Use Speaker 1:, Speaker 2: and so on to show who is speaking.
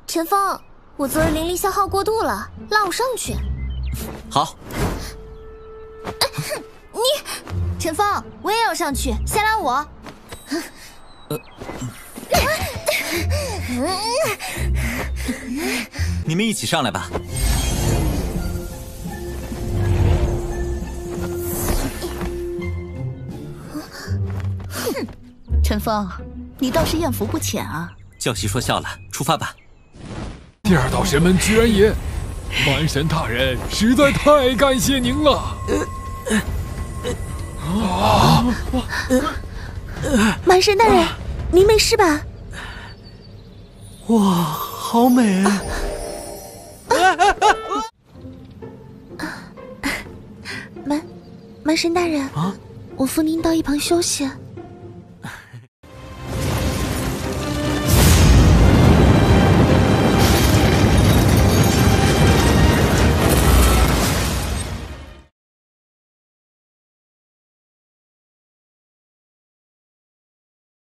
Speaker 1: 陈峰，我昨日灵力消耗过度了，拉我上去。
Speaker 2: 好。
Speaker 1: 你，陈峰，我也要上去，先拉我。
Speaker 2: 你们一起上来吧。
Speaker 3: 陈峰，你倒是艳福不浅啊！
Speaker 2: 教习说笑了，出发吧。
Speaker 4: 第二道神门居然也，蛮神大人实在太感谢您了。
Speaker 3: 蛮神大人，您没事吧？
Speaker 5: 哇，好美啊！
Speaker 3: 蛮神大人啊，我扶您到一旁休息。